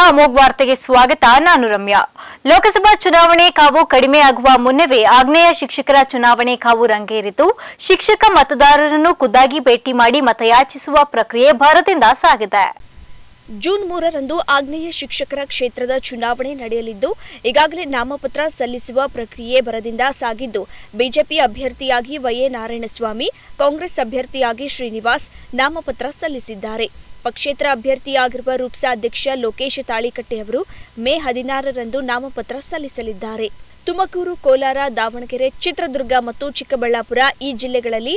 ಅಮೋಘ ವಾರ್ತೆಗೆ ಸ್ವಾಗತ. ನಾನು ರಮ್ಯಾ. ಲೋಕಸಭಾ ಚುನಾವಣೆ ಕಾವು ಕಡಿಮೆಯಾಗುವ ಮುನ್ನವೇ ಆಗ್ನೇಯ ಶಿಕ್ಷಕರ ಚುನಾವಣೆ ಕಾವು ರಂಗೇರಿತು. ಶಿಕ್ಷಕ ಮತದಾರರನ್ನು ಖುದ್ದಾಗಿ ಭೇಟಿ ಮಾಡಿ ಮತಯಾಚಿಸುವ ಪ್ರಕ್ರಿಯೆ ಭರದಿಂದ ಸಾಗಿದೆ. ಜೂನ್ 3ರಂದು ಆಗ್ನೇಯ ಶಿಕ್ಷಕರ ಕ್ಷೇತ್ರದ ಚುನಾವಣೆ ನಡೆಯಲಿದ್ದು, ಈಗಾಗಲೇ ನಾಮಪತ್ರ ಸಲ್ಲಿಸುವ ಪ್ರಕ್ರಿಯೆ ಭರದಿಂದ ಸಾಗಿದ್ದು, ಬಿಜೆಪಿ ಅಭ್ಯರ್ಥಿಯಾಗಿ ವೈ.ಎ. ನಾರಾಯಣಸ್ವಾಮಿ, ಕಾಂಗ್ರೆಸ್ ಅಭ್ಯರ್ಥಿಯಾಗಿ ಶ್ರೀನಿವಾಸ್ ನಾಮಪತ್ರ ಸಲ್ಲಿಸಿದ್ದಾರೆ. ಪಕ್ಷೇತರ ಅಭ್ಯರ್ಥಿಯಾಗಿರುವ ರೂಪ್ಸಾ ಅಧ್ಯಕ್ಷ ಲೋಕೇಶ್ ತಾಳಿಕಟ್ಟೆ ಅವರು ಮೇ 16ರಂದು ನಾಮಪತ್ರ ಸಲ್ಲಿಸಲಿದ್ದಾರೆ. ತುಮಕೂರು, ಕೋಲಾರ, ದಾವಣಗೆರೆ, ಚಿತ್ರದುರ್ಗ ಮತ್ತು ಚಿಕ್ಕಬಳ್ಳಾಪುರ ಈ ಜಿಲ್ಲೆಗಳಲ್ಲಿ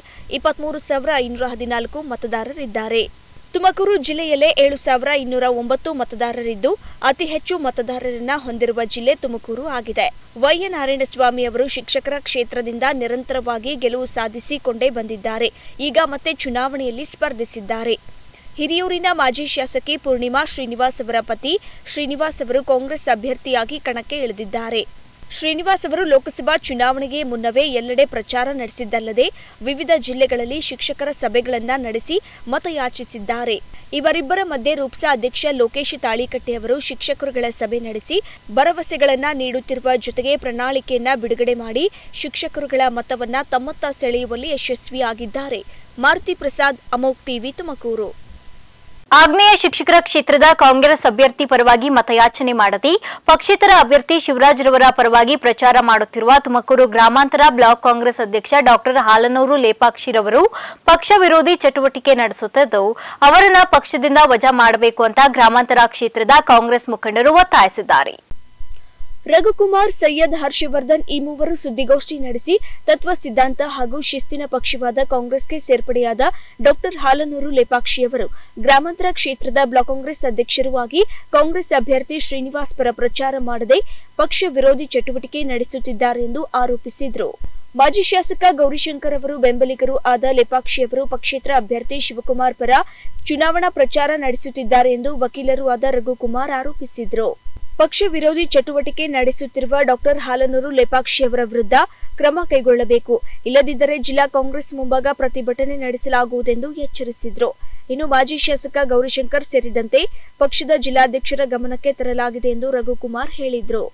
23,514 ಮತದಾರರಿದ್ದಾರೆ. ತುಮಕೂರು ಜಿಲ್ಲೆಯಲ್ಲೇ 7,209 ಮತದಾರರಿದ್ದು, ಅತಿ ಹೆಚ್ಚು ಮತದಾರರನ್ನ ಹೊಂದಿರುವ ಜಿಲ್ಲೆ ತುಮಕೂರು ಆಗಿದೆ. ವೈ.ಎ. ನಾರಾಯಣಸ್ವಾಮಿ ಅವರು ಶಿಕ್ಷಕರ ಕ್ಷೇತ್ರದಿಂದ ನಿರಂತರವಾಗಿ ಗೆಲುವು ಸಾಧಿಸಿಕೊಂಡೇ ಬಂದಿದ್ದಾರೆ. ಈಗ ಮತ್ತೆ ಚುನಾವಣೆಯಲ್ಲಿ ಸ್ಪರ್ಧಿಸಿದ್ದಾರೆ. ಹಿರಿಯೂರಿನ ಮಾಜಿ ಶಾಸಕಿ ಪೂರ್ಣಿಮಾ ಶ್ರೀನಿವಾಸ್ ಅವರ ಪತಿ ಶ್ರೀನಿವಾಸ್ ಅವರು ಕಾಂಗ್ರೆಸ್ ಅಭ್ಯರ್ಥಿಯಾಗಿ ಕಣಕ್ಕೆ ಇಳಿದಿದ್ದಾರೆ. ಶ್ರೀನಿವಾಸ್ ಅವರು ಲೋಕಸಭಾ ಚುನಾವಣೆಗೆ ಮುನ್ನವೇ ಎಲ್ಲೆಡೆ ಪ್ರಚಾರ ನಡೆಸಿದ್ದಲ್ಲದೆ ವಿವಿಧ ಜಿಲ್ಲೆಗಳಲ್ಲಿ ಶಿಕ್ಷಕರ ಸಭೆಗಳನ್ನು ನಡೆಸಿ ಮತಯಾಚಿಸಿದ್ದಾರೆ. ಇವರಿಬ್ಬರ ಮಧ್ಯೆ ರೂಪ್ಸಾ ಅಧ್ಯಕ್ಷ ಲೋಕೇಶ್ ತಾಳಿಕಟ್ಟೆ ಅವರು ಶಿಕ್ಷಕರುಗಳ ಸಭೆ ನಡೆಸಿ ಭರವಸೆಗಳನ್ನ ನೀಡುತ್ತಿರುವ ಜೊತೆಗೆ ಪ್ರಣಾಳಿಕೆಯನ್ನ ಬಿಡುಗಡೆ ಮಾಡಿ ಶಿಕ್ಷಕರುಗಳ ಮತವನ್ನ ತಮ್ಮತ್ತ ಸೆಳೆಯುವಲ್ಲಿ ಯಶಸ್ವಿಯಾಗಿದ್ದಾರೆ. ಮಾರುತಿ ಪ್ರಸಾದ್, ಅಮೋಘ್ ಟಿವಿ, ತುಮಕೂರು. ಆಗ್ನೇಯ ಶಿಕ್ಷಕರ ಕ್ಷೇತ್ರದ ಕಾಂಗ್ರೆಸ್ ಅಭ್ಯರ್ಥಿ ಪರವಾಗಿ ಮತಯಾಚನೆ ಮಾಡದೆ ಪಕ್ಷೇತರ ಅಭ್ಯರ್ಥಿ ಶಿವರಾಜ್ ರವರ ಪರವಾಗಿ ಪ್ರಚಾರ ಮಾಡುತ್ತಿರುವ ತುಮಕೂರು ಗ್ರಾಮಾಂತರ ಬ್ಲಾಕ್ ಕಾಂಗ್ರೆಸ್ ಅಧ್ಯಕ್ಷ ಡಾಕ್ಟರ್ ಹಾಲನೂರು ಲೇಪಾಕ್ಷಿರವರು ಪಕ್ಷ ವಿರೋಧಿ ಚಟುವಟಿಕೆ ನಡೆಸುತ್ತಿದ್ದು, ಅವರನ್ನ ಪಕ್ಷದಿಂದ ವಜಾ ಮಾಡಬೇಕು ಅಂತ ಗ್ರಾಮಾಂತರ ಕ್ಷೇತ್ರದ ಕಾಂಗ್ರೆಸ್ ಮುಖಂಡರು ಒತ್ತಾಯಿಸಿದ್ದಾರೆ. ರಘುಕುಮಾರ್, ಸೈಯದ್, ಹರ್ಷವರ್ಧನ್ ಈ ಮೂವರು ಸುದ್ದಿಗೋಷ್ಠಿ ನಡೆಸಿ ತತ್ವ ಸಿದ್ಧಾಂತ ಹಾಗೂ ಶಿಸ್ತಿನ ಪಕ್ಷವಾದ ಕಾಂಗ್ರೆಸ್ಗೆ ಸೇರ್ಪಡೆಯಾದ ಡಾಕ್ಟರ್ ಹಾಲನೂರು ಲೇಪಾಕ್ಷಿಯವರು ಗ್ರಾಮಾಂತರ ಕ್ಷೇತ್ರದ ಬ್ಲಾಕ್ ಕಾಂಗ್ರೆಸ್ ಅಧ್ಯಕ್ಷರೂ ಆಗಿ ಕಾಂಗ್ರೆಸ್ ಅಭ್ಯರ್ಥಿ ಶ್ರೀನಿವಾಸ್ ಪರ ಪ್ರಚಾರ ಮಾಡದೆ ಪಕ್ಷ ವಿರೋಧಿ ಚಟುವಟಿಕೆ ನಡೆಸುತ್ತಿದ್ದಾರೆ ಎಂದು ಆರೋಪಿಸಿದರು. ಮಾಜಿ ಶಾಸಕ ಗೌರಿಶಂಕರ್ ಅವರು ಬೆಂಬಲಿಗರು ಆದ ಲೇಪಾಕ್ಷಿಯವರು ಪಕ್ಷೇತರ ಅಭ್ಯರ್ಥಿ ಶಿವಕುಮಾರ್ ಪರ ಚುನಾವಣಾ ಪ್ರಚಾರ ನಡೆಸುತ್ತಿದ್ದಾರೆ ಎಂದು ವಕೀಲರೂ ಆದ ರಘುಕುಮಾರ್ ಆರೋಪಿಸಿದರು. ಪಕ್ಷ ವಿರೋಧಿ ಚಟುವಟಿಕೆ ನಡೆಸುತ್ತಿರುವ ಡಾಕ್ಟರ್ ಹಾಲನೂರು ಲೇಪಾಕ್ಷಿಯವರ ವಿರುದ್ಧ ಕ್ರಮ ಕೈಗೊಳ್ಳಬೇಕು, ಇಲ್ಲದಿದ್ದರೆ ಜಿಲ್ಲಾ ಕಾಂಗ್ರೆಸ್ ಮುಂಭಾಗ ಪ್ರತಿಭಟನೆ ನಡೆಸಲಾಗುವುದೆಂದು ಎಚ್ಚರಿಸಿದರು. ಇನ್ನು ಮಾಜಿ ಶಾಸಕ ಗೌರಿಶಂಕರ್ ಸೇರಿದಂತೆ ಪಕ್ಷದ ಜಿಲ್ಲಾಧ್ಯಕ್ಷರ ಗಮನಕ್ಕೆ ತರಲಾಗಿದೆ ಎಂದು ರಘುಕುಮಾರ್ ಹೇಳಿದರು.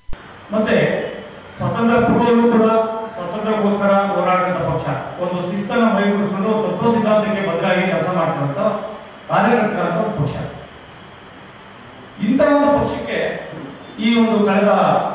ಸ್ವತಂತ್ರ ಪೂರ್ವದಲ್ಲೂ ಕೂಡ ಸ್ವತಂತ್ರಕ್ಕೋಸ್ಕರ ಹೋರಾಟದ ಪಕ್ಷ ಒಂದು ಶಿಸ್ತನ್ನು ಮೈಗೂಡಿಸಿಕೊಂಡು ತತ್ವ ಸಿದ್ಧಾಂತಕ್ಕೆ ಬದಲಾಗಿ ಕೆಲಸ ಮಾಡ್ತಿರುವಂತ ಕಾರ್ಯಕರ್ತರ ಪಕ್ಷ. ಇಂಥ ಒಂದು ಪಕ್ಷಕ್ಕೆ ಈ ಒಂದು ಕಳೆದ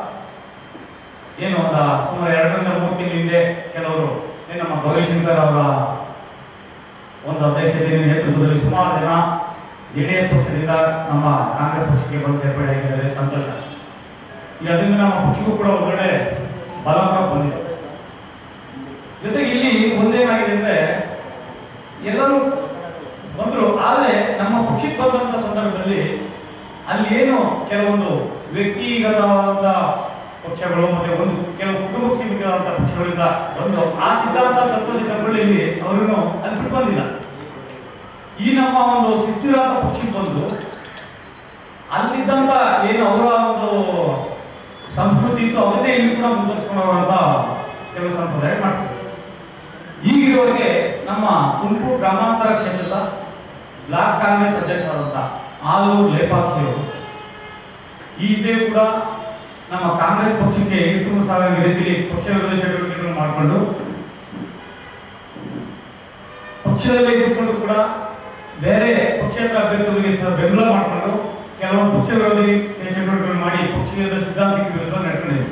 ಸುಮಾರು 2-3 ತಿಂಗಳ ಹಿಂದೆ ಕೆಲವರು ನಮ್ಮ ಗೌರಿಶಂಕರ್ ಅವರ ಒಂದು ಅಧ್ಯಕ್ಷತೆಯ ನೇತೃತ್ವದಲ್ಲಿ ಸುಮಾರು ಜನ ಜೆಡಿಎಸ್ ಪಕ್ಷದಿಂದ ನಮ್ಮ ಕಾಂಗ್ರೆಸ್ ಪಕ್ಷಕ್ಕೆ ಬಂದು ಸೇರ್ಪಡೆಯಾಗಿದ್ದಾರೆ. ಸಂತೋಷ. ಈಗ ಅದರಿಂದ ನಮ್ಮ ಪಕ್ಷಕ್ಕೂ ಕೂಡ ಒಂದೊಳ್ಳೆ ಬಲ ಕೂಡ ಬಂದಿದೆ. ಜೊತೆಗೆ ಇಲ್ಲಿ ಒಂದೇನಾಗಿದೆ ಅಂದ್ರೆ ಎಲ್ಲರೂ ಬಂದರು, ಆದರೆ ನಮ್ಮ ಪಕ್ಷಕ್ಕೆ ಬಂದಂತ ಸಂದರ್ಭದಲ್ಲಿ ಅಲ್ಲಿ ಏನು ಕೆಲವೊಂದು ವ್ಯಕ್ತಿಗತವಾದಂಥ ಪಕ್ಷಗಳು ಮತ್ತೆ ಒಂದು ಕೆಲವು ಕುಟುಂಬಕ್ಕೆ ಸೀಮಿತವಾದಂಥ ಪಕ್ಷಗಳಿಂದ ಒಂದು ಆ ಸಿದ್ಧಾಂತ ತತ್ವ ಸಿದ್ಧಾಂತಗಳು ಇಲ್ಲಿ ಅವರನ್ನು ಅಲ್ಲಿ ಬಿಟ್ಟು ಬಂದಿಲ್ಲ. ಈ ನಮ್ಮ ಒಂದು ಶಿಸ್ತಿರಂತ ಪಕ್ಷಕ್ಕೆ ಬಂದು ಅಲ್ಲಿದ್ದಂಥ ಏನು ಅವರ ಒಂದು ಸಂಸ್ಕೃತಿ ಇತ್ತು ಅದನ್ನೇ ಇಲ್ಲಿ ಕೂಡ ಮುಂದುವರಿಸಿಕೊಂಡು ಹೋಗುವಂತ ಕೆಲವು ಸಂಪ್ರದಾಯ ಮಾಡ್ತಾರೆ. ಈಗಿರುವವರೆಗೆ ನಮ್ಮ ತುಮಕೂರು ಗ್ರಾಮಾಂತರ ಕ್ಷೇತ್ರದ ಬ್ಲಾಕ್ ಕಾಂಗ್ರೆಸ್ ಅಧ್ಯಕ್ಷರಾದಂಥ ಹಾಲನೂರು ಲೇಪಾಕ್ಷಿಯವರು ಈ ಹಿಂದೆ ಕೂಡ ನಮ್ಮ ಕಾಂಗ್ರೆಸ್ ಪಕ್ಷಕ್ಕೆ ಹೆಸರು ಸಾಗೋ ರೀತಿಯಲ್ಲಿ ಪಕ್ಷ ವಿರೋಧಿ ಚಟುವಟಿಕೆಗಳನ್ನು ಮಾಡಿಕೊಂಡು ಪಕ್ಷದಲ್ಲೇ ಇದ್ದುಕೊಂಡು ಕೂಡ ಬೇರೆ ಪಕ್ಷೇತರ ಅಭ್ಯರ್ಥಿಗಳಿಗೆ ಬೆಂಬಲ ಮಾಡಿಕೊಂಡು ಕೆಲವು ಪಕ್ಷ ವಿರೋಧಿ ಚಟುವಟಿಕೆಗಳು ಮಾಡಿ ಪಕ್ಷದ ಸಿದ್ಧಾಂತಕ್ಕೆ ವಿರುದ್ಧ ನಡ್ಕೊಂಡಿದೆ.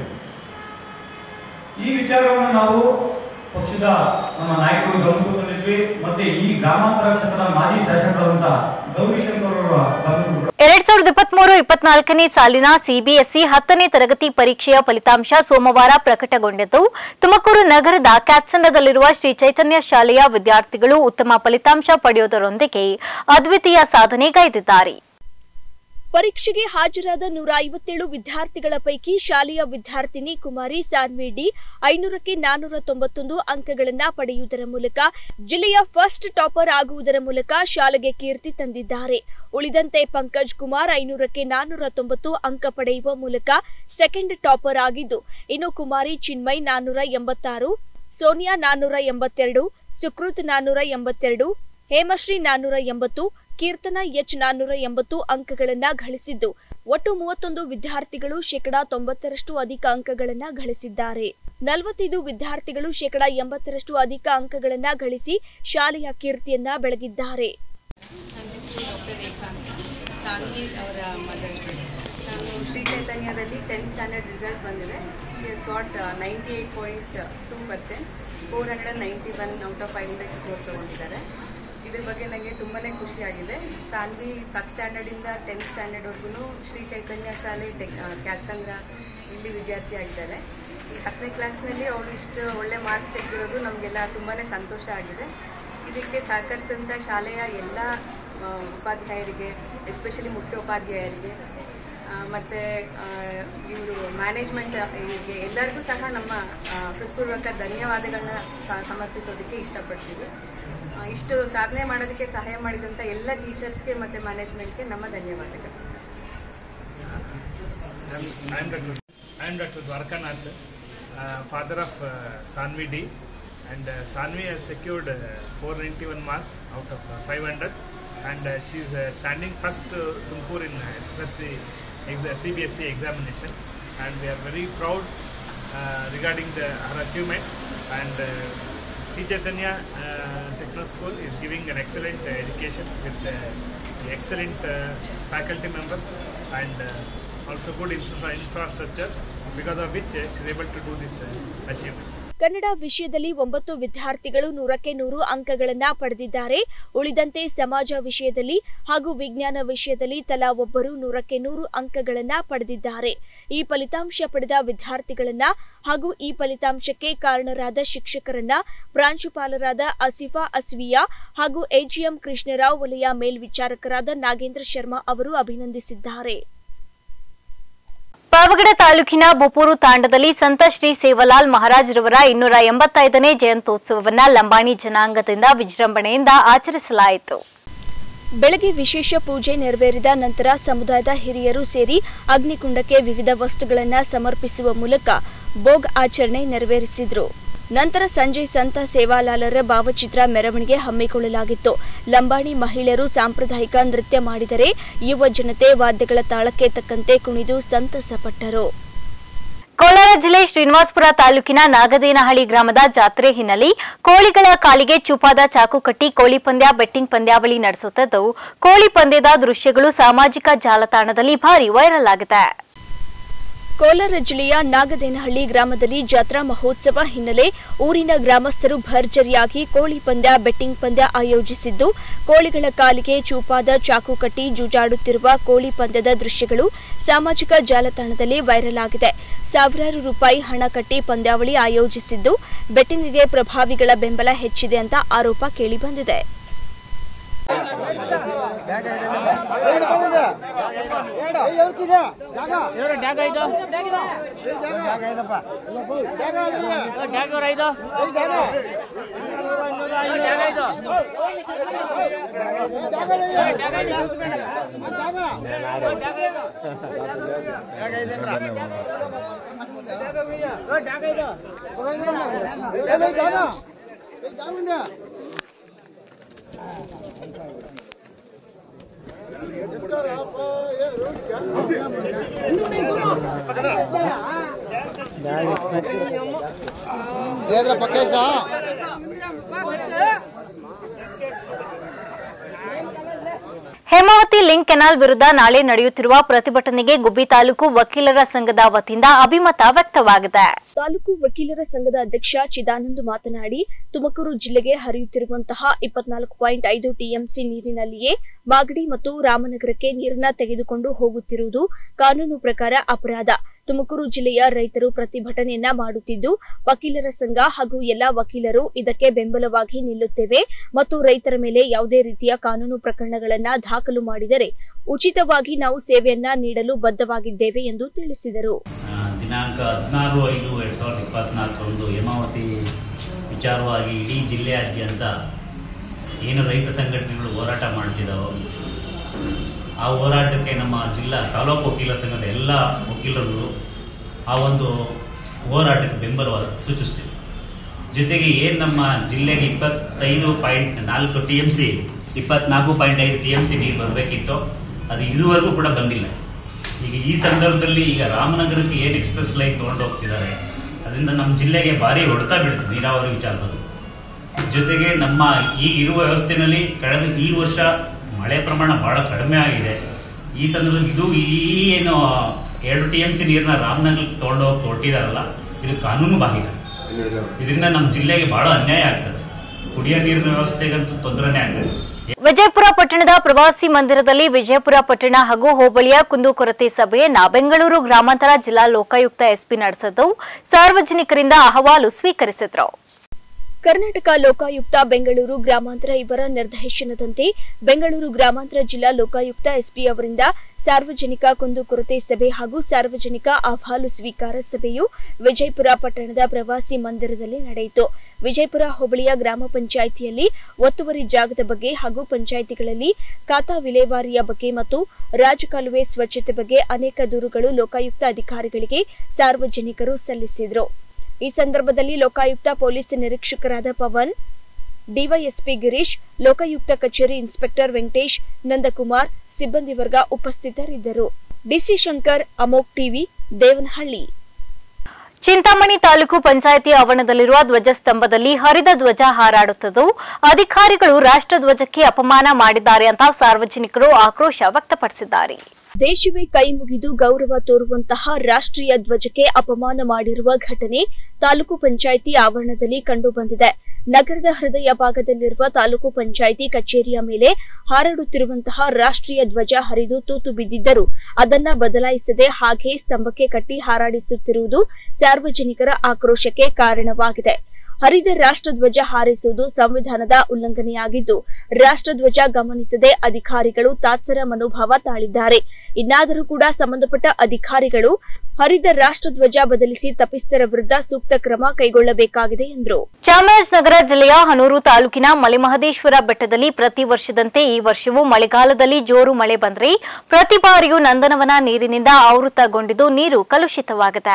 ಈ ವಿಚಾರವನ್ನು ನಾವು ಪಕ್ಷದ ನಮ್ಮ ನಾಯಕರು ಗಮನಕ್ಕೆ ತಂದಿದ್ವಿ. ಮತ್ತೆ ಈ ಗ್ರಾಮಾಂತರ ಕ್ಷೇತ್ರದ ಮಾಜಿ ಶಾಸಕರಾದಂಥ ಗೌರಿಶಂಕರ್ ಅವರ 2023-24ನೇ ಸಾಲಿನ ಸಿಬಿಎಸ್ಇ 10ನೇ ತರಗತಿ ಪರೀಕ್ಷೆಯ ಫಲಿತಾಂಶ ಸೋಮವಾರ ಪ್ರಕಟಗೊಂಡಿದ್ದು, ತುಮಕೂರು ನಗರದ ಕ್ಯಾತ್ಸಂಡದಲ್ಲಿರುವ ಶ್ರೀ ಚೈತನ್ಯ ಶಾಲೆಯ ವಿದ್ಯಾರ್ಥಿಗಳು ಉತ್ತಮ ಫಲಿತಾಂಶ ಪಡೆಯುವುದರೊಂದಿಗೆ ಅದ್ವಿತೀಯ ಸಾಧನೆಗೈದಿದ್ದಾರೆ. ಪರೀಕ್ಷೆಗೆ ಹಾಜರಾದ 157 ವಿದ್ಯಾರ್ಥಿಗಳ ಪೈಕಿ ಶಾಲೆಯ ವಿದ್ಯಾರ್ಥಿನಿ ಕುಮಾರಿ ಸಾನ್ವಿ ಡಿ 500ಕ್ಕೆ 491 ಅಂಕಗಳನ್ನು ಪಡೆಯುವುದರ ಮೂಲಕ ಜಿಲ್ಲೆಯ ಫಸ್ಟ್ ಟಾಪರ್ ಆಗುವುದರ ಮೂಲಕ ಶಾಲೆಗೆ ಕೀರ್ತಿ ತಂದಿದ್ದಾರೆ. ಉಳಿದಂತೆ ಪಂಕಜ್ ಕುಮಾರ್ 500ಕ್ಕೆ 490 ಅಂಕ ಪಡೆಯುವ ಮೂಲಕ ಸೆಕೆಂಡ್ ಟಾಪರ್ ಆಗಿದ್ದು, ಇನ್ನು ಕುಮಾರಿ ಚಿನ್ಮಯ್ 486, ಸೋನಿಯಾ 482, ಸುಕೃತ್ 482, ಹೇಮಶ್ರೀ 480, ಕೀರ್ತನ ಎಚ್ 480 ಅಂಕಗಳನ್ನು ಗಳಿಸಿದ್ದು ಒಟ್ಟು 31 ವಿದ್ಯಾರ್ಥಿಗಳು 90% ಅಧಿಕ ಅಂಕಗಳನ್ನು ಗಳಿಸಿದ್ದಾರೆ. 45 ವಿದ್ಯಾರ್ಥಿಗಳು 80% ಅಧಿಕ ಅಂಕಗಳನ್ನು ಗಳಿಸಿ ಶಾಲೆಯ ಕೀರ್ತಿಯನ್ನ ಬೆಳಗಿದ್ದಾರೆ. ಶ್ರೀ ಚೈತನ್ಯದಲ್ಲಿ 10th ಸ್ಟ್ಯಾಂಡರ್ಡ್ ರಿಸಲ್ಟ್ ಬಂದಿದೆ. She has got 98.2%, 491 out of 500 score ತಗೊಂಡಿದ್ದಾರೆ. ಇದ್ರ ಬಗ್ಗೆ ನನಗೆ ತುಂಬಾ ಖುಷಿಯಾಗಿದೆ. ಸಾನ್ವಿ ಫಸ್ಟ್ ಸ್ಟ್ಯಾಂಡರ್ಡಿಂದ 10th ಸ್ಟ್ಯಾಂಡರ್ಡ್ವರೆಗೂ ಶ್ರೀ ಚೈತನ್ಯ ಶಾಲೆ ಕ್ಯಾತ್ಸಂದ್ರ ಇಲ್ಲಿ ವಿದ್ಯಾರ್ಥಿ ಆಗಿದ್ದಾರೆ. ಈ 10ನೇ ಕ್ಲಾಸ್ನಲ್ಲಿ ಅವಳು ಇಷ್ಟು ಒಳ್ಳೆ ಮಾರ್ಕ್ಸ್ ತೆಗೆದಿರೋದು ನಮಗೆಲ್ಲ ತುಂಬಾ ಸಂತೋಷ ಆಗಿದೆ. ಇದಕ್ಕೆ ಸಹಕರಿಸಿದಂಥ ಶಾಲೆಯ ಎಲ್ಲ ಉಪಾಧ್ಯಾಯರಿಗೆ, ಎಸ್ಪೆಷಲಿ ಮುಖ್ಯ ಉಪಾಧ್ಯಾಯರಿಗೆ ಮತ್ತು ಇವರು ಮ್ಯಾನೇಜ್ಮೆಂಟ್ ಇವರಿಗೆ ಎಲ್ಲರಿಗೂ ಸಹ ನಮ್ಮ ಹೃತ್ಪೂರ್ವಕ ಧನ್ಯವಾದಗಳನ್ನ ಸಮರ್ಪಿಸೋದಕ್ಕೆ ಇಷ್ಟಪಡ್ತೀವಿ. ಇಷ್ಟು ಸಾಧನೆ ಮಾಡೋದಕ್ಕೆ ಸಹಾಯ ಮಾಡಿದಂಥ ಎಲ್ಲ ಟೀಚರ್ಸ್ಗೆ ಮತ್ತು ಮ್ಯಾನೇಜ್ಮೆಂಟ್ಗೆ ನಮ್ಮ ಧನ್ಯವಾದಗಳು. I am Dr. Dwarkanath, father of Sanvi D, and Sanvi has secured 491 marks out of 500, and she is standing first Tumkur in SSLC CBSE examination, and we are very proud regarding her achievement. And Sri Chaitanya Techno School is giving an excellent education with excellent faculty members and also good infrastructure, because of which she is able to do this achievement. Kannada ವಿಷಯದಲ್ಲಿ 9 ವಿದ್ಯಾರ್ಥಿಗಳು 100ಕ್ಕೆ 100 ಅಂಕಗಳನ್ನು ಪಡೆದಿದ್ದಾರೆ. ಉಳಿದಂತೆ ಸಮಾಜ ವಿಷಯದಲ್ಲಿ ಹಾಗೂ ವಿಜ್ಞಾನ ವಿಷಯದಲ್ಲಿ ತಲಾ ಒಬ್ಬರು 100ಕ್ಕೆ 100 ಅಂಕಗಳನ್ನು ಪಡೆದಿದ್ದಾರೆ. ಈ ಫಲಿತಾಂಶ ಪಡೆದ ವಿದ್ಯಾರ್ಥಿಗಳನ್ನ ಹಾಗೂ ಈ ಫಲಿತಾಂಶಕ್ಕೆ ಕಾರಣರಾದ ಶಿಕ್ಷಕರನ್ನ ಪ್ರಾಂಶುಪಾಲರಾದ ಆಸಿಫಾ ಅಸ್ವಿಯಾ ಹಾಗೂ ಎಜಿಎಂ ಕೃಷ್ಣರಾವ್ ವಲಯ ಮೇಲ್ವಿಚಾರಕರಾದ ನಾಗೇಂದ್ರ ಶರ್ಮಾ ಅವರು ಅಭಿನಂದಿಸಿದ್ದಾರೆ. ಪಾವಗಡ ತಾಲೂಕಿನ ಬೂಪೂರು ತಾಂಡದಲ್ಲಿ ಸಂತ ಶ್ರೀ ಸೇವಲಾಲ್ ಮಹಾರಾಜರವರ 285ನೇ ಜಯಂತ್ಯೋತ್ಸವವನ್ನು ಲಂಬಾಣಿ ಜನಾಂಗದಿಂದ ವಿಜೃಂಭಣೆಯಿಂದ ಆಚರಿಸಲಾಯಿತು. ಬೆಳಗ್ಗೆ ವಿಶೇಷ ಪೂಜೆ ನೆರವೇರಿದ ನಂತರ ಸಮುದಾಯದ ಹಿರಿಯರು ಸೇರಿ ಅಗ್ನಿಕುಂಡಕ್ಕೆ ವಿವಿಧ ವಸ್ತುಗಳನ್ನು ಸಮರ್ಪಿಸುವ ಮೂಲಕ ಭೋಗ್ ಆಚರಣೆ ನೆರವೇರಿಸಿದರು. ನಂತರ ಸಂಜೆ ಸಂತ ಸೇವಾಲಾಲರ ಭಾವಚಿತ್ರ ಮೆರವಣಿಗೆ ಹಮ್ಮಿಕೊಳ್ಳಲಾಗಿತ್ತು. ಲಂಬಾಣಿ ಮಹಿಳೆಯರು ಸಾಂಪ್ರದಾಯಿಕ ನೃತ್ಯ ಮಾಡಿದರೆ ಯುವ ಜನತೆ ವಾದ್ಯಗಳ ತಾಳಕ್ಕೆ ತಕ್ಕಂತೆ ಕುಣಿದು ಸಂತಸಪಟ್ಟರು. ಕೋಲಾರ ಜಿಲ್ಲೆ ಶ್ರೀನಿವಾಸಪುರ ತಾಲೂಕಿನ ನಾಗದೇನಹಳ್ಳಿ ಗ್ರಾಮದ ಜಾತ್ರೆ ಹಿನ್ನೆಲೆ ಕೋಳಿಗಳ ಕಾಲಿಗೆ ಚೂಪಾದ ಚಾಕು ಕಟ್ಟಿ ಕೋಳಿ ಪಂದ್ಯ ಬೆಟ್ಟಿಂಗ್ ಪಂದ್ಯಾವಳಿ ನಡೆಸುತ್ತಿದ್ದು, ಕೋಳಿ ಪಂದ್ಯದ ದೃಶ್ಯಗಳು ಸಾಮಾಜಿಕ ಜಾಲತಾಣದಲ್ಲಿ ಭಾರಿ ವೈರಲ್ ಆಗಿದೆ. ಕೋಲಾರ ಜಿಲ್ಲೆಯ ನಾಗದೇನಹಳ್ಳಿ ಗ್ರಾಮದಲ್ಲಿ ಜಾತ್ರಾ ಮಹೋತ್ಸವ ಹಿನ್ನೆಲೆ ಊರಿನ ಗ್ರಾಮಸ್ಥರು ಭರ್ಜರಿಯಾಗಿ ಕೋಳಿ ಪಂದ್ಯ ಬೆಟ್ಟಿಂಗ್ ಪಂದ್ಯ ಆಯೋಜಿಸಿದ್ದು, ಕೋಳಿಗಳ ಕಾಲಿಗೆ ಚೂಪಾದ ಚಾಕು ಕಟ್ಟಿ ಜೂಜಾಡುತ್ತಿರುವ ಕೋಳಿ ಪಂದ್ಯದ ದೃಶ್ಯಗಳು ಸಾಮಾಜಿಕ ಜಾಲತಾಣದಲ್ಲಿ ವೈರಲ್ ಆಗಿದೆ. ಸಾವಿರಾರು ರೂಪಾಯಿ ಹಣ ಕಟ್ಟಿ ಪಂದ್ಯಾವಳಿ ಆಯೋಜಿಸಿದ್ದು, ಬೆಟ್ಟಿಂಗ್ಗೆ ಪ್ರಭಾವಿಗಳ ಬೆಂಬಲ ಹೆಚ್ಚಿದೆ ಅಂತ ಆರೋಪ ಕೇಳಿಬಂದಿದೆ. ಹೇಮಾವತಿ ಲಿಂಕ್ ಕೆನಾಲ್ ವಿರುದ್ಧ ನಾಳೆ ನಡೆಯುತ್ತಿರುವ ಪ್ರತಿಭಟನೆಗೆ ಗುಬ್ಬಿ ತಾಲೂಕು ವಕೀಲರ ಸಂಘದ ವತಿಯಿಂದ ಅಭಿಮತ ವ್ಯಕ್ತವಾಗಿದೆ. ತಾಲೂಕು ವಕೀಲರ ಸಂಘದ ಅಧ್ಯಕ್ಷ ಚಿದಾನಂದ್ ಮಾತನಾಡಿ, ತುಮಕೂರು ಜಿಲ್ಲೆಗೆ ಹರಿಯುತ್ತಿರುವಂತಹ 24.5 ಟಿಎಂಸಿ ನೀರಿನಲ್ಲಿಯೇ ಮಾಗಡಿ ಮತ್ತು ರಾಮನಗರಕ್ಕೆ ನೀರನ್ನ ತೆಗೆದುಕೊಂಡು ಹೋಗುತ್ತಿರುವುದು ಕಾನೂನು ಪ್ರಕಾರ ಅಪರಾಧ. ತುಮಕೂರು ಜಿಲ್ಲೆಯ ರೈತರು ಪ್ರತಿಭಟನೆಯನ್ನ ಮಾಡುತ್ತಿದ್ದು, ವಕೀಲರ ಸಂಘ ಹಾಗೂ ಎಲ್ಲಾ ವಕೀಲರು ಇದಕ್ಕೆ ಬೆಂಬಲವಾಗಿ ನಿಲ್ಲುತ್ತೇವೆ ಮತ್ತು ರೈತರ ಮೇಲೆ ಯಾವುದೇ ರೀತಿಯ ಕಾನೂನು ಪ್ರಕರಣಗಳನ್ನ ದಾಖಲು ಮಾಡಿದರೆ ಉಚಿತವಾಗಿ ನಾವು ಸೇವೆಯನ್ನ ನೀಡಲು ಬದ್ಧವಾಗಿದ್ದೇವೆ ಎಂದು ತಿಳಿಸಿದರು. ದಿನಾಂಕ 16/5/2024 ಹೇಮಾವತಿ ವಿಚಾರವಾಗಿ ಇಡೀ ಜಿಲ್ಲೆಯಾದ್ಯಂತ ಏನು ರೈತ ಸಂಘಟನೆಗಳು ಹೋರಾಟ ಮಾಡ್ತಿದ್ದಾವೋ ಆ ಹೋರಾಟಕ್ಕೆ ನಮ್ಮ ಜಿಲ್ಲಾ ತಾಲೂಕು ವಕೀಲರ ಸಂಘದ ಎಲ್ಲ ವಕೀಲರು ಆ ಒಂದು ಹೋರಾಟಕ್ಕೆ ಬೆಂಬಲವಾಗಿ ಸೂಚಿಸ್ತೀವಿ. ಜೊತೆಗೆ ಏನು ನಮ್ಮ ಜಿಲ್ಲೆಗೆ 25.4 ಟಿಎಂಸಿ 24.5 ಟಿಎಂಸಿ ನೀರು ಬರಬೇಕಿತ್ತೋ ಅದು ಇದುವರೆಗೂ ಕೂಡ ಬಂದಿಲ್ಲ. ಈಗ ಈ ಸಂದರ್ಭದಲ್ಲಿ ಈಗ ರಾಮನಗರಕ್ಕೆ ಏನು ಎಕ್ಸ್ಪ್ರೆಸ್ ಲೈನ್ ತಗೊಂಡು ಹೋಗ್ತಿದ್ದಾರೆ, ಅದರಿಂದ ನಮ್ಮ ಜಿಲ್ಲೆಗೆ ಭಾರಿ ಹೊಡೆತ ಬೀಳುತ್ತೆ ನೀರಾವರಿ ವಿಚಾರದಲ್ಲಿ. ಜೊತೆಗೆ ನಮ್ಮ ಈಗಿರುವ ವ್ಯವಸ್ಥೆಯಲ್ಲಿ ಕಳೆದ ಈ ವರ್ಷ ಮಳೆ ಪ್ರಮಾಣ ಬಹಳ ಕಡಿಮೆ ಆಗಿದೆ. ಈ ಸಂದರ್ಭದಲ್ಲಿ ಇದು ಏನು 2 TMC ನೀರನ್ನ ರಾಮನಗರಕ್ಕೆ ತಗೊಂಡು ಹೋಗಿ ಹೊರಟಿದಾರಲ್ಲ, ಇದು ಕಾನೂನು ಬಾಹಿರ. ಇದರಿಂದ ನಮ್ಮ ಜಿಲ್ಲೆಗೆ ಬಹಳ ಅನ್ಯಾಯ ಆಗ್ತದೆ. ಕುಡಿಯೋ ನೀರಿನ ವ್ಯವಸ್ಥೆಗಂತೂ ತೊಂದರೆನೇ ಆಗ್ತದೆ. ವಿಜಯಪುರ ಪಟ್ಟಣದ ಪ್ರವಾಸಿ ಮಂದಿರದಲ್ಲಿ ವಿಜಯಪುರ ಪಟ್ಟಣ ಹಾಗೂ ಹೋಬಳಿಯ ಕುಂದುಕೊರತೆ ಸಭೆಯನ್ನ ಬೆಂಗಳೂರು ಗ್ರಾಮಾಂತರ ಜಿಲ್ಲಾ ಲೋಕಾಯುಕ್ತ ಎಸ್ಪಿ ನಡೆಸಿದ್ದು ಸಾರ್ವಜನಿಕರಿಂದ ಅಹವಾಲು ಸ್ವೀಕರಿಸಿದರು. ಕರ್ನಾಟಕ ಲೋಕಾಯುಕ್ತ ಬೆಂಗಳೂರು ಗ್ರಾಮಾಂತರ ಇವರ ನಿರ್ದೇಶನದಂತೆ ಬೆಂಗಳೂರು ಗ್ರಾಮಾಂತರ ಜಿಲ್ಲಾ ಲೋಕಾಯುಕ್ತ ಎಸ್ಪಿ ಅವರಿಂದ ಸಾರ್ವಜನಿಕ ಕುಂದುಕೊರತೆ ಸಭೆ ಹಾಗೂ ಸಾರ್ವಜನಿಕ ಅಹವಾಲು ಸ್ವೀಕಾರ ಸಭೆಯು ವಿಜಯಪುರ ಪಟ್ಟಣದ ಪ್ರವಾಸಿ ಮಂದಿರದಲ್ಲಿ ನಡೆಯಿತು. ವಿಜಯಪುರ ಹೋಬಳಿಯ ಗ್ರಾಮ ಪಂಚಾಯಿತಿಯಲ್ಲಿ ಒತ್ತುವರಿ ಜಾಗದ ಬಗ್ಗೆ ಹಾಗೂ ಪಂಚಾಯಿತಿಗಳಲ್ಲಿ ಖಾತಾ ವಿಲೇವಾರಿಯ ಬಗ್ಗೆ ಮತ್ತು ರಾಜಕಾಲುವೆ ಸ್ವಚ್ಛತೆ ಬಗ್ಗೆ ಅನೇಕ ದೂರುಗಳು ಲೋಕಾಯುಕ್ತ ಅಧಿಕಾರಿಗಳಿಗೆ ಸಾರ್ವಜನಿಕರು ಸಲ್ಲಿಸಿದರು. ಈ ಸಂದರ್ಭದಲ್ಲಿ ಲೋಕಾಯುಕ್ತ ಪೊಲೀಸ್ ನಿರೀಕ್ಷಕರಾದ ಪವನ್, ಡಿವೈಎಸ್ಪಿ ಗಿರೀಶ್, ಲೋಕಾಯುಕ್ತ ಕಚೇರಿ ಇನ್ಸ್ಪೆಕ್ಟರ್ ವೆಂಕಟೇಶ್, ನಂದಕುಮಾರ್, ಸಿಬ್ಬಂದಿ ವರ್ಗ ಉಪಸ್ಥಿತರಿದ್ದರು. DC Shankar, Amogh TV, Devanahalli. ಚಿಂತಾಮಣಿ ತಾಲೂಕು ಪಂಚಾಯಿತಿ ಆವರಣದಲ್ಲಿರುವ ಧ್ವಜಸ್ತಂಭದಲ್ಲಿ ಹರಿದ ಧ್ವಜ ಹಾರಾಡುತ್ತಿದ್ದು ಅಧಿಕಾರಿಗಳು ರಾಷ್ಟ್ರಧ್ವಜಕ್ಕೆ ಅಪಮಾನ ಮಾಡಿದ್ದಾರೆ ಅಂತ ಸಾರ್ವಜನಿಕರು ಆಕ್ರೋಶ ವ್ಯಕ್ತಪಡಿಸಿದ್ದಾರೆ. ದೇಶವೇ ಕೈ ಮುಗಿದು ಗೌರವ ತೋರುವಂತಹ ರಾಷ್ಟ್ರೀಯ ಧ್ವಜಕ್ಕೆ ಅಪಮಾನ ಮಾಡಿರುವ ಘಟನೆ ತಾಲೂಕು ಪಂಚಾಯಿತಿ ಆವರಣದಲ್ಲಿ ಕಂಡುಬಂದಿದೆ. ನಗರದ ಹೃದಯ ಭಾಗದಲ್ಲಿರುವ ತಾಲೂಕು ಪಂಚಾಯಿತಿ ಕಚೇರಿಯ ಮೇಲೆ ಹಾರಾಡುತ್ತಿರುವಂತಹ ರಾಷ್ಟ್ರೀಯ ಧ್ವಜ ಹರಿದು ತೂತು ಬಿದ್ದಿದ್ದರೂ ಅದನ್ನ ಬದಲಾಯಿಸದೆ ಹಾಗೆ ಸ್ತಂಭಕ್ಕೆ ಕಟ್ಟಿ ಹಾರಾಡಿಸುತ್ತಿರುವುದು ಸಾರ್ವಜನಿಕರ ಆಕ್ರೋಶಕ್ಕೆ ಕಾರಣವಾಗಿದೆ. ಹರಿದ ರಾಷ್ಟ್ರಧ್ವಜ ಹಾರಿಸುವುದು ಸಂವಿಧಾನದ ಉಲ್ಲಂಘನೆಯಾಗಿದ್ದು ರಾಷ್ಟ್ರಧ್ವಜ ಗಮನಿಸದೆ ಅಧಿಕಾರಿಗಳು ತಾತ್ಸರ ಮನೋಭಾವ ತಾಳಿದ್ದಾರೆ. ಇನ್ನಾದರೂ ಕೂಡ ಸಂಬಂಧಪಟ್ಟ ಅಧಿಕಾರಿಗಳು ಹರಿದ ರಾಷ್ಟ್ರಧ್ವಜ ಬದಲಿಸಿ ತಪ್ಪಿಸ್ಥರ ವಿರುದ್ಧ ಸೂಕ್ತ ಕ್ರಮ ಕೈಗೊಳ್ಳಬೇಕಾಗಿದೆ ಎಂದರು. ಚಾಮರಾಜನಗರ ಜಿಲ್ಲೆಯ ಹನೂರು ತಾಲೂಕಿನ ಮಲೆಮಹದೇಶ್ವರ ಬೆಟ್ಟದಲ್ಲಿ ಪ್ರತಿ ವರ್ಷದಂತೆ ಈ ವರ್ಷವೂ ಮಳೆಗಾಲದಲ್ಲಿ ಜೋರು ಮಳೆ ಬಂದರೆ ಪ್ರತಿ ಬಾರಿಯೂ ನಂದನವನ ನೀರಿನಿಂದ ಆವೃತಗೊಂಡಿದ್ದು ನೀರು ಕಲುಷಿತವಾಗಿದೆ.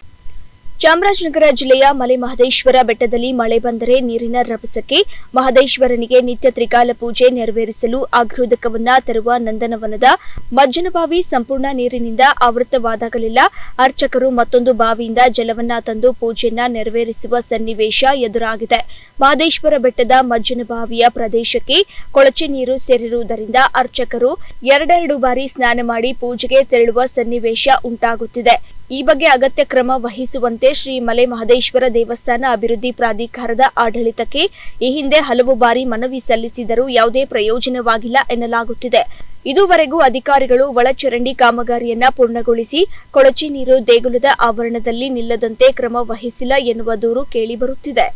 ಚಾಮರಾಜನಗರ ಜಿಲ್ಲೆಯ ಮಲೆಮಹದೇಶ್ವರ ಬೆಟ್ಟದಲ್ಲಿ ಮಳೆ ಬಂದರೆ ನೀರಿನ ರಭಸಕ್ಕೆ ಮಹದೇಶ್ವರನಿಗೆ ನಿತ್ಯ ತ್ರಿಕಾಲ ಪೂಜೆ ನೆರವೇರಿಸಲು ಆಘ್ರೋದಕವನ್ನ ತರುವ ನಂದನವನದ ಮಜ್ಜನಬಾವಿ ಸಂಪೂರ್ಣ ನೀರಿನಿಂದ ಆವೃತವಾದಾಗಲಿಲ್ಲ ಅರ್ಚಕರು ಮತ್ತೊಂದು ಬಾವಿಯಿಂದ ಜಲವನ್ನ ತಂದು ಪೂಜೆಯನ್ನ ನೆರವೇರಿಸುವ ಸನ್ನಿವೇಶ ಎದುರಾಗಿದೆ. ಮಹದೇಶ್ವರ ಬೆಟ್ಟದ ಮಜ್ಜನಬಾವಿಯ ಪ್ರದೇಶಕ್ಕೆ ಕೊಳಚೆ ನೀರು ಸೇರಿರುವುದರಿಂದ ಅರ್ಚಕರು 2 ಬಾರಿ ಸ್ನಾನ ಮಾಡಿ ಪೂಜೆಗೆ ತೆರಳುವ ಸನ್ನಿವೇಶ ಉಂಟಾಗುತ್ತಿದೆ. ಈ ಬಗ್ಗೆ ಅಗತ್ಯ ಕ್ರಮ ವಹಿಸುವಂತೆ ಶ್ರೀ ಮಲೆಮಹದೇಶ್ವರ ದೇವಸ್ಥಾನ ಅಭಿವೃದ್ಧಿ ಪ್ರಾಧಿಕಾರದ ಆಡಳಿತಕ್ಕೆ ಈ ಹಿಂದೆ ಹಲವು ಬಾರಿ ಮನವಿ ಸಲ್ಲಿಸಿದರೂ ಯಾವುದೇ ಪ್ರಯೋಜನವಾಗಿಲ್ಲ ಎನ್ನಲಾಗುತ್ತಿದೆ. ಇದುವರೆಗೂ ಅಧಿಕಾರಿಗಳು ಒಳಚರಂಡಿ ಕಾಮಗಾರಿಯನ್ನ ಪೂರ್ಣಗೊಳಿಸಿ ಕೊಳಚೆ ನೀರು ದೇಗುಲದ ಆವರಣದಲ್ಲಿ ನಿಲ್ಲದಂತೆ ಕ್ರಮ ವಹಿಸಿಲ್ಲ ಎನ್ನುವ ದೂರು ಕೇಳಿಬರುತ್ತಿದೆ.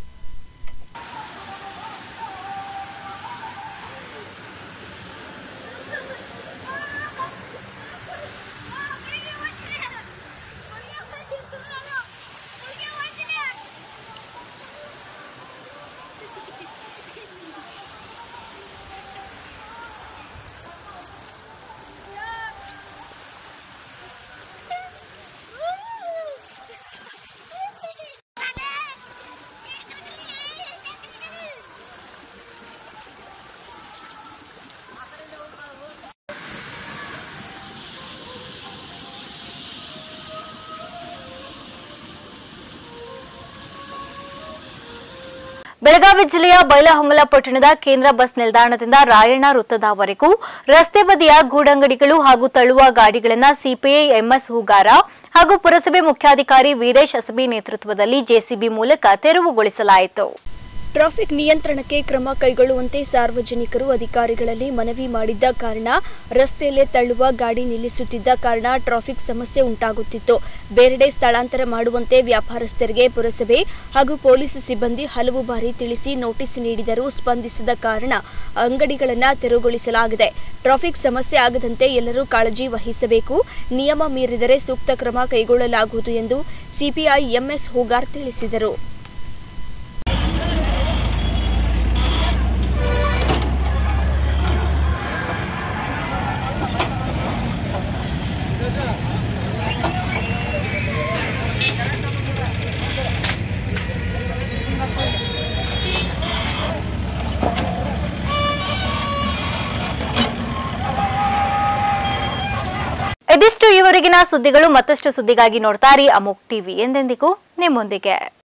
ಬೆಳಗಾವಿ ಜಿಲ್ಲೆಯ ಬೈಲಹೊಂಗಲ ಪಟ್ಟಣದ ಕೇಂದ್ರ ಬಸ್ ನಿಲ್ದಾಣದಿಂದ ರಾಯಣ್ಣ ವೃತ್ತದವರೆಗೂ ರಸ್ತೆ ಬದಿಯ ಗೂಡಂಗಡಿಗಳು ಹಾಗೂ ತಳ್ಳುವ ಗಾಡಿಗಳನ್ನು ಸಿಪಿಐ ಎಂಎಸ್ ಹೂಗಾರ ಹಾಗೂ ಪುರಸಭೆ ಮುಖ್ಯಾಧಿಕಾರಿ ವೀರೇಶ್ ಅಸಬಿ ನೇತೃತ್ವದಲ್ಲಿ ಜೆಸಿಬಿ ಮೂಲಕ ತೆರವುಗೊಳಿಸಲಾಯಿತು. ಟ್ರಾಫಿಕ್ ನಿಯಂತ್ರಣಕ್ಕೆ ಕ್ರಮ ಕೈಗೊಳ್ಳುವಂತೆ ಸಾರ್ವಜನಿಕರು ಅಧಿಕಾರಿಗಳಲ್ಲಿ ಮನವಿ ಮಾಡಿದ್ದ ಕಾರಣ ರಸ್ತೆಯಲ್ಲೇ ತಳ್ಳುವ ಗಾಡಿ ನಿಲ್ಲಿಸುತ್ತಿದ್ದ ಕಾರಣ ಟ್ರಾಫಿಕ್ ಸಮಸ್ಯೆ ಉಂಟಾಗುತ್ತಿತ್ತು. ಬೇರೆಡೆ ಸ್ಥಳಾಂತರ ಮಾಡುವಂತೆ ವ್ಯಾಪಾರಸ್ಥರಿಗೆ ಪುರಸಭೆ ಹಾಗೂ ಪೊಲೀಸ್ ಸಿಬ್ಬಂದಿ ಹಲವು ಬಾರಿ ತಿಳಿಸಿ ನೋಟಿಸ್ ನೀಡಿದರೂ ಸ್ಪಂದಿಸದ ಕಾರಣ ಅಂಗಡಿಗಳನ್ನು ತೆರವುಗೊಳಿಸಲಾಗಿದೆ. ಟ್ರಾಫಿಕ್ ಸಮಸ್ಯೆ ಆಗದಂತೆ ಎಲ್ಲರೂ ಕಾಳಜಿ ವಹಿಸಬೇಕು, ನಿಯಮ ಮೀರಿದರೆ ಸೂಕ್ತ ಕ್ರಮ ಕೈಗೊಳ್ಳಲಾಗುವುದು ಎಂದು ಸಿಪಿಐ ಎಂಎಸ್ ಹೂಗಾರ್ ತಿಳಿಸಿದರು. ಇವಿಷ್ಟು ಈವರೆಗಿನ ಸುದ್ದಿಗಳು. ಮತ್ತಷ್ಟು ಸುದ್ದಿಗಾಗಿ ನೋಡ್ತಾ ಇರಿ ಅಮೋಕ್ ಟಿವಿ. ಎಂದೆಂದಿಗೂ ನಿಮ್ಮೊಂದಿಗೆ.